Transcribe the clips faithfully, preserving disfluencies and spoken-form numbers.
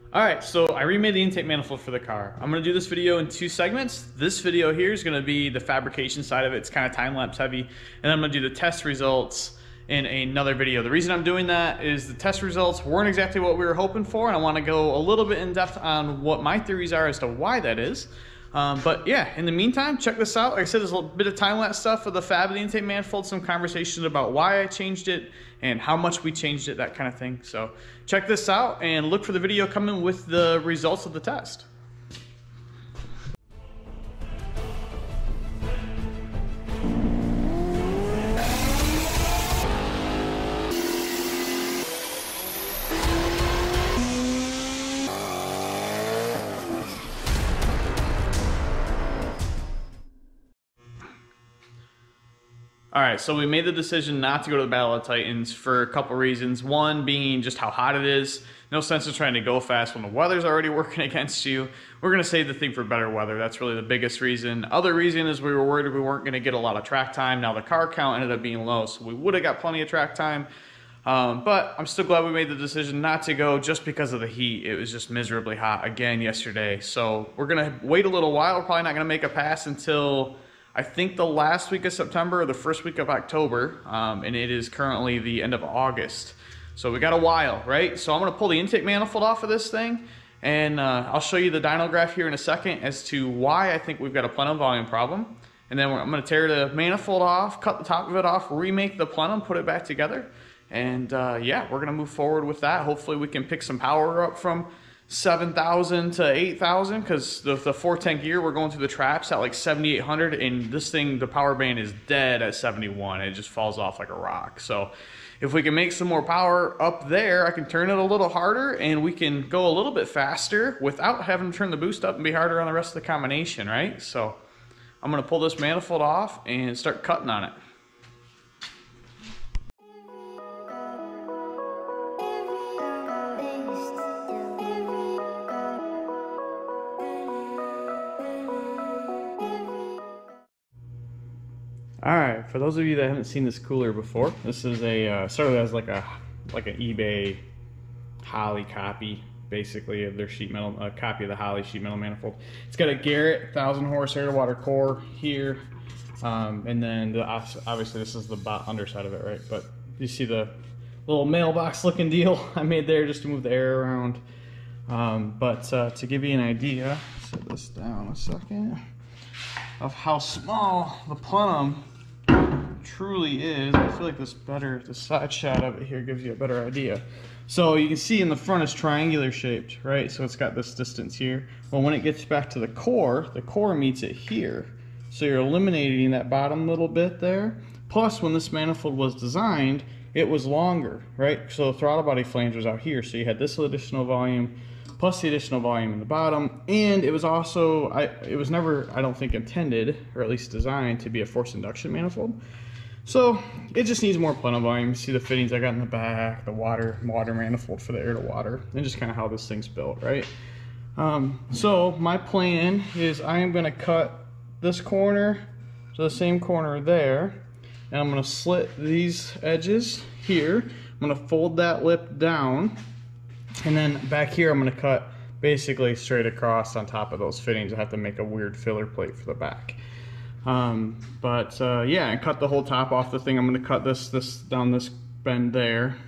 Alright, so I remade the intake manifold for the car. I'm going to do this video in two segments. This video here is going to be the fabrication side of it. It's kind of time-lapse heavy. And then I'm going to do the test results in another video. The reason I'm doing that is the test results weren't exactly what we were hoping for, and I want to go a little bit in depth on what my theories are as to why that is. Um, but yeah, in the meantime, check this out. Like I said, there's a little bit of time-lapse stuff for the fab of the intake manifold, some conversations about why I changed it and how much we changed it, that kind of thing. So check this out and look for the video coming with the results of the test. All right, so we made the decision not to go to the Battle of the Titans for a couple reasons. One being just how hot it is. No sense in trying to go fast when the weather's already working against you. We're gonna save the thing for better weather. That's really the biggest reason. Other reason is we were worried we weren't gonna get a lot of track time. Now the car count ended up being low, so we would have got plenty of track time. Um, but I'm still glad we made the decision not to go just because of the heat. It was just miserably hot again yesterday. So we're gonna wait a little while. We're probably not gonna make a pass until I think the last week of September or the first week of October, um, and it is currently the end of August. So we got a while, right? So I'm gonna pull the intake manifold off of this thing, and uh, I'll show you the dyno graph here in a second as to why I think we've got a plenum volume problem. And then I'm gonna tear the manifold off, cut the top of it off, remake the plenum, put it back together. And uh, yeah, we're gonna move forward with that. Hopefully we can pick some power up from seven thousand to eight thousand, because the, the four ten gear, we're going through the traps at like seventy-eight hundred, and this thing, the power band is dead at seventy-one. It just falls off like a rock. So if we can make some more power up there, I can turn it a little harder and we can go a little bit faster without having to turn the boost up and be harder on the rest of the combination, right? So I'm gonna pull this manifold off and start cutting on it. Alright, for those of you that haven't seen this cooler before, this is a, uh, started as like a like an eBay Holley copy, basically, of their sheet metal, a copy of the Holley sheet metal manifold. It's got a Garrett one thousand horse air to water core here, um, and then the, obviously this is the underside of it, right? But you see the little mailbox looking deal I made there just to move the air around. Um, but uh, to give you an idea, set this down a second, of how small the plenum truly is. I feel like this better, the side shot of it here gives you a better idea. So you can see in the front it's triangular shaped, right? So it's got this distance here. Well, when it gets back to the core, the core meets it here. So you're eliminating that bottom little bit there. Plus, when this manifold was designed, it was longer, right? So the throttle body flange was out here. So you had this additional volume plus the additional volume in the bottom, and it was also, I, it was never, I don't think, intended, or at least designed, to be a forced induction manifold. So it just needs more plenum volume. You see the fittings I got in the back, the water water manifold for the air to water, and just kind of how this thing's built, right? Um, so my plan is I am going to cut this corner to the same corner there, and I'm going to slit these edges here. I'm going to fold that lip down, and then back here I'm going to cut basically straight across on top of those fittings. I have to make a weird filler plate for the back. Um, but uh, yeah, and cut the whole top off the thing. I'm going to cut this this down this bend there,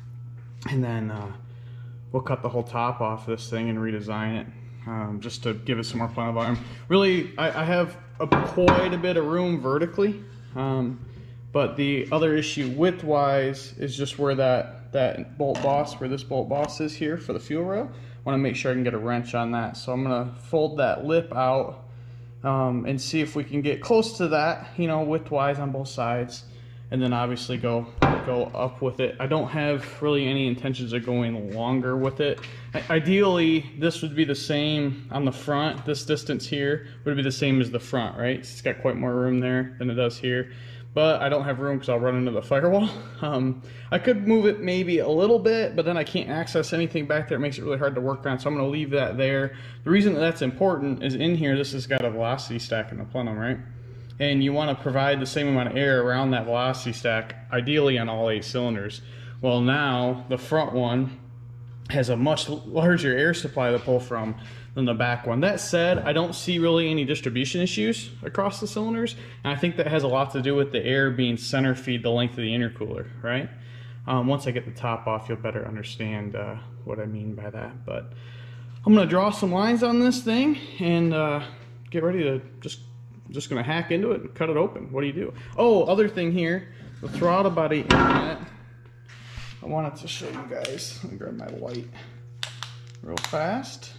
and then uh, we'll cut the whole top off this thing and redesign it, um, just to give it some more plenum volume. Really, I, I have a, quite a bit of room vertically, um, but the other issue width-wise is just where that that bolt boss, where this bolt boss is here for the fuel rail. I want to make sure I can get a wrench on that, so I'm going to fold that lip out um, and see if we can get close to that, you know, width-wise on both sides, and then obviously go go up with it. I don't have really any intentions of going longer with it. I, ideally, this would be the same on the front. This distance here would be the same as the front, right? It's got quite more room there than it does here. But I don't have room because I'll run into the firewall. Um, I could move it maybe a little bit, but then I can't access anything back there. It makes it really hard to work on, so I'm going to leave that there. The reason that that's important is in here, this has got a velocity stack in the plenum, right? And you want to provide the same amount of air around that velocity stack, ideally on all eight cylinders. Well, now the front one has a much larger air supply to pull from than the back one. That said, I don't see really any distribution issues across the cylinders, and I think that has a lot to do with the air being center feed the length of the intercooler, right? Um, once I get the top off, you'll better understand uh, what I mean by that. But I'm gonna draw some lines on this thing and uh, get ready to just just gonna hack into it and cut it open. What do you do? Oh, other thing here, the throttle body inlet. I wanted to show you guys. Let me grab my light real fast.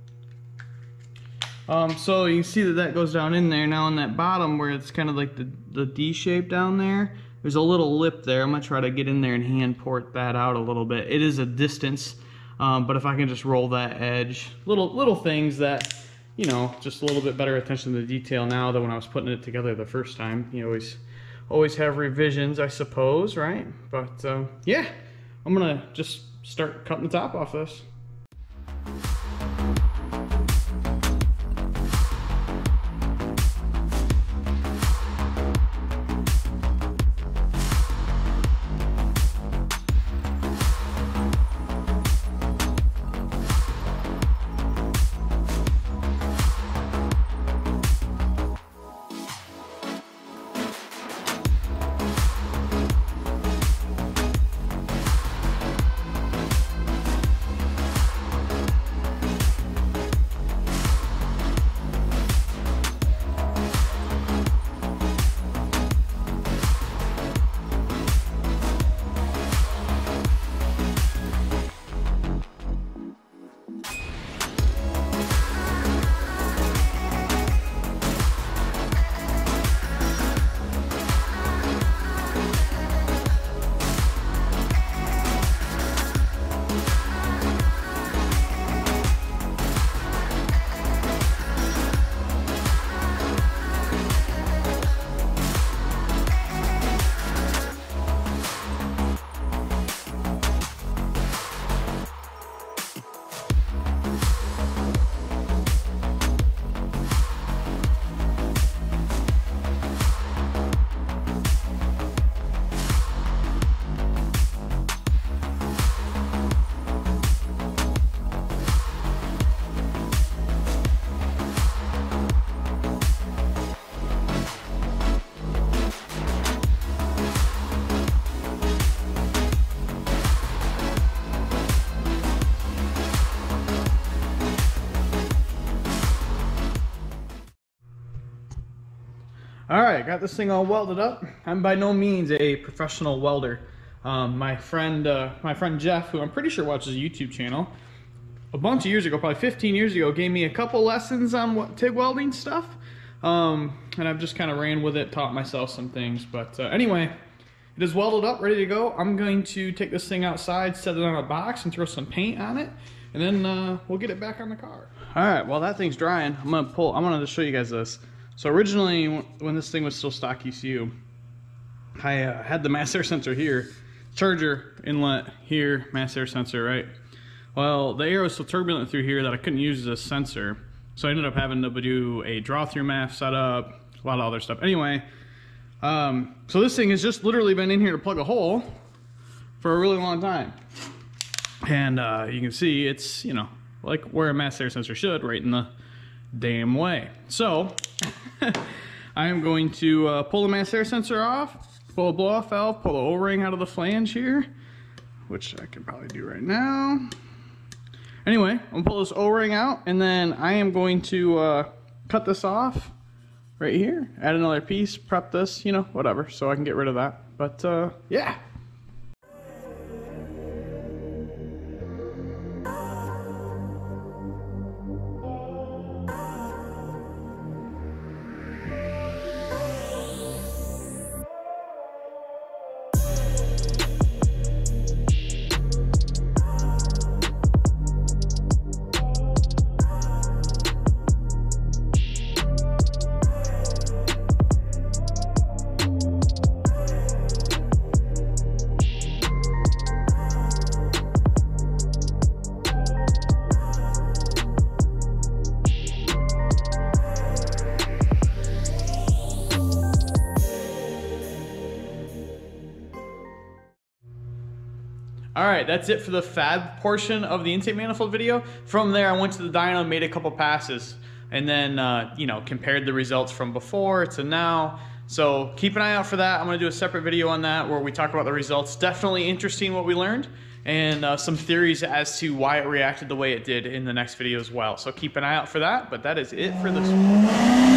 Um, so you can see that that goes down in there. Now on that bottom where it's kind of like the, the D shape down there, there's a little lip there. I'm going to try to get in there and hand port that out a little bit. It is a distance, um, but if I can just roll that edge, little little things that, you know, just a little bit better attention to detail now than when I was putting it together the first time. You always, always have revisions, I suppose, right? But uh, yeah, I'm going to just start cutting the top off this. All right, got this thing all welded up. I'm by no means a professional welder. Um, my friend, uh, my friend Jeff, who I'm pretty sure watches a YouTube channel, a bunch of years ago, probably fifteen years ago, gave me a couple lessons on what TIG welding stuff, um, and I've just kind of ran with it, taught myself some things. But uh, anyway, it is welded up, ready to go. I'm going to take this thing outside, set it on a box, and throw some paint on it, and then uh, we'll get it back on the car. All right, while that thing's drying, I'm gonna pull. I'm gonna just show you guys this. So originally, when this thing was still stock E C U, I uh, had the mass air sensor here, charger inlet here, mass air sensor, right? Well, the air was so turbulent through here that I couldn't use this sensor, so I ended up having to do a draw-through M A F setup, a lot of other stuff. Anyway, um, so this thing has just literally been in here to plug a hole for a really long time. And uh, you can see it's, you know, like where a mass air sensor should, right in the damn way. So I am going to uh, pull the mass air sensor off, pull the blow-off valve, pull the O-ring out of the flange here, which I can probably do right now. Anyway, I'm gonna pull this O-ring out, and then I am going to uh, cut this off right here, add another piece, prep this, you know, whatever, so I can get rid of that. But uh, yeah. right, that's it for the fab portion of the intake manifold video. From there, I went to the dyno, made a couple passes, and then, uh, you know, compared the results from before to now. So keep an eye out for that. I'm gonna do a separate video on that where we talk about the results. Definitely interesting what we learned, and uh, some theories as to why it reacted the way it did in the next video as well. So keep an eye out for that, but that is it for this one.